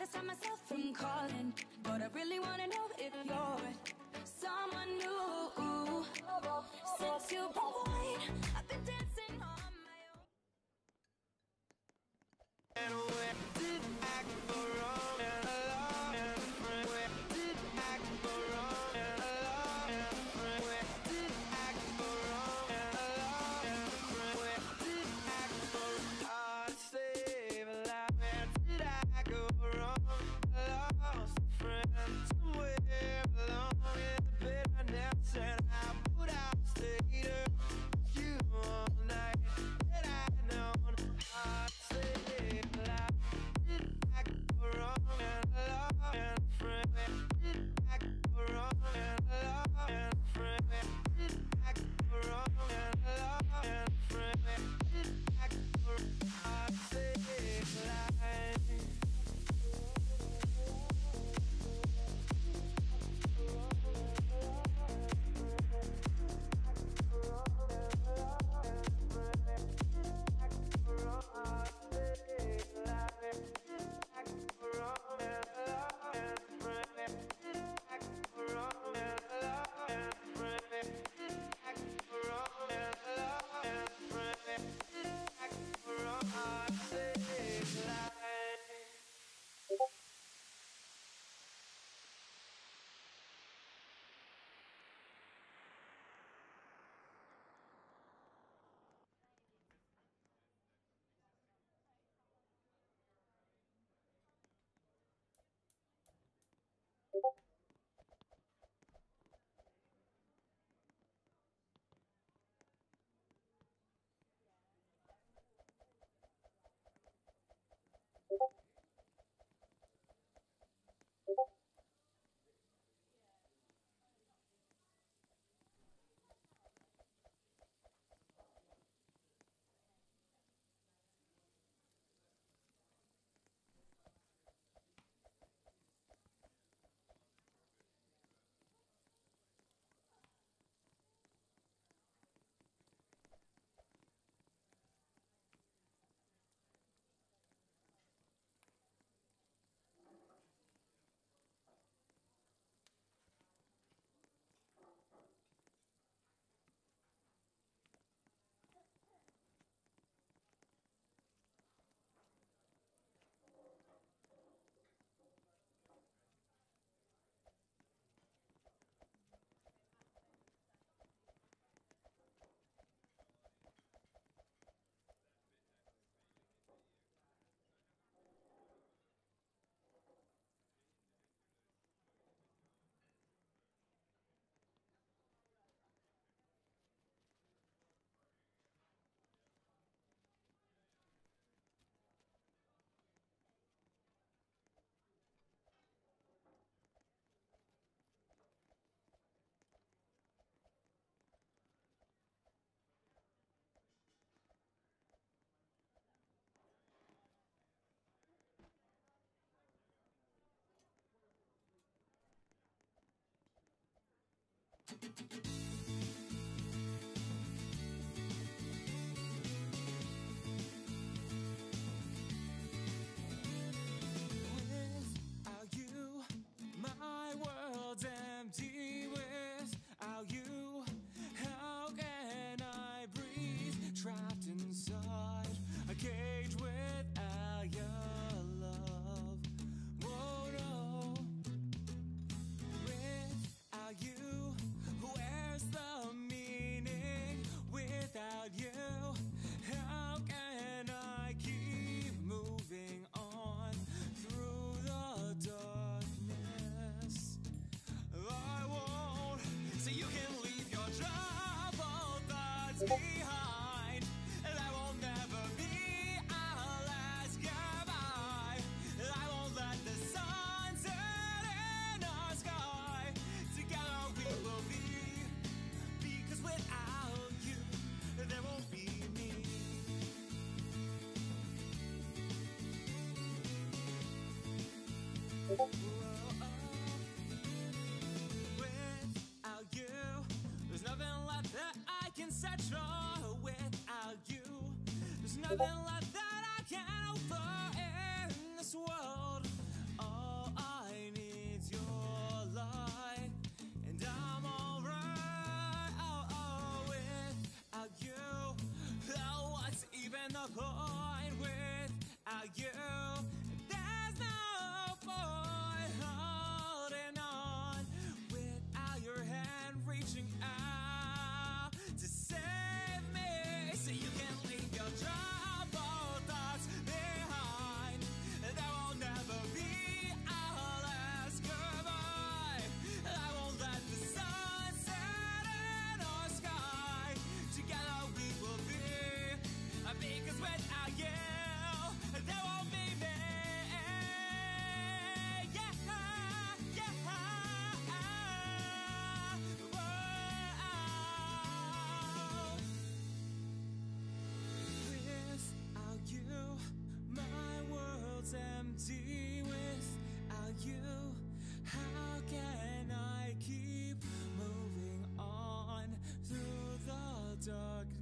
to stop myself from calling, but I really wanna know if you're someone new. Since you've been quiet, I've been dancing on my own. And where did I go wrong? And love and friend, where did I go wrong? And love and friend, where did I go wrong? And love and friend, where did I go wrong? Save a life, where did I go wrong? Lost a friend somewhere along in the bitterness, and I put out later you all night. That I known I save a life. Did I go wrong? And love and friend, where did I go wrong? And love and friend, where did I go wrong? And love and friend, where did I go wrong? I save a life. Without you, my world's empty. Without you, how can I breathe? Trapped inside a cage without your love. Whoa, no. Without you, where's the meaning? Without you, how can I keep moving on through the darkness? I won't, so you can leave your troubled thoughts behind. That will never be our last goodbye. I won't let the sun set in our sky. Together we will be, because without you, there won't be me. Whoa, without you, there's nothing left that I can settle. Without you, there's nothing left that I can offer in this world. point without you. There's no point holding on without your hand reaching out to save me. So you can leave your troubled thoughts behind. There will never be our last goodbye. I won't let the sun set in our sky. Together we will be, because without you there won't be me. Yeah, yeah. Without you, my world's empty. Without you, how can I keep moving on through the darkness?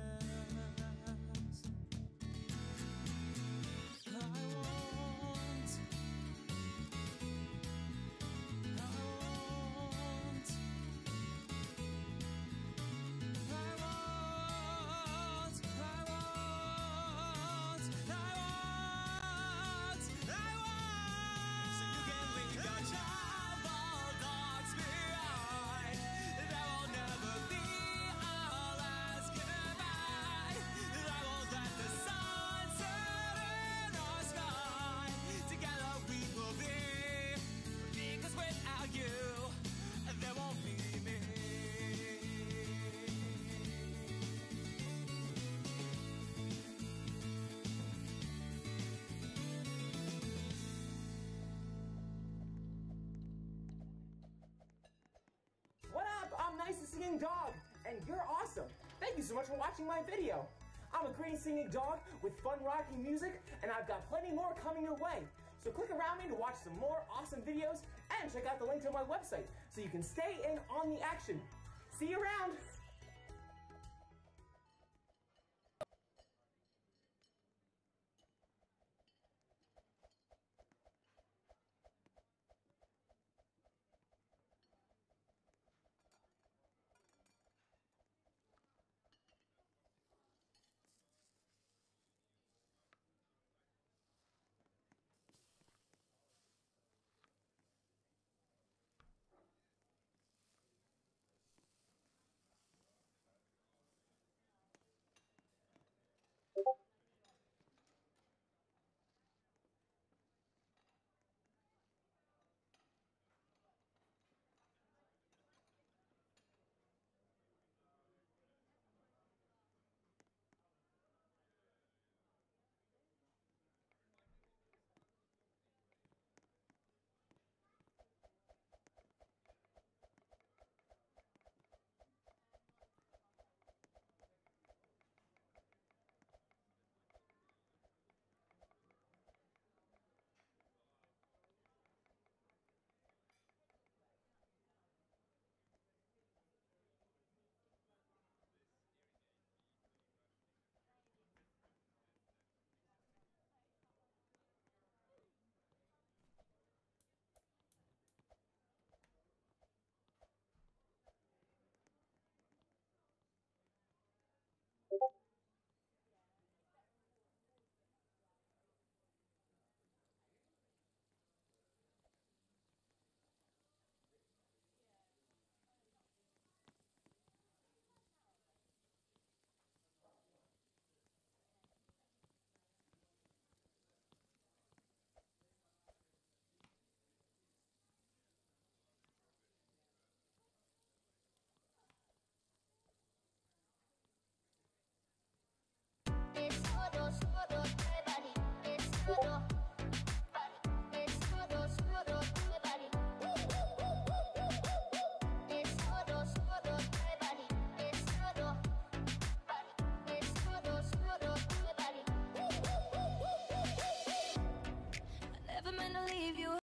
What up? I'm Nice to Singing Dog, and you're awesome. Thank you so much for watching my video. I'm a great singing dog with fun rocking music, and I've got plenty more coming your way. So click around me to watch some more awesome videos, and check out the link to my website so you can stay in on the action. See you around.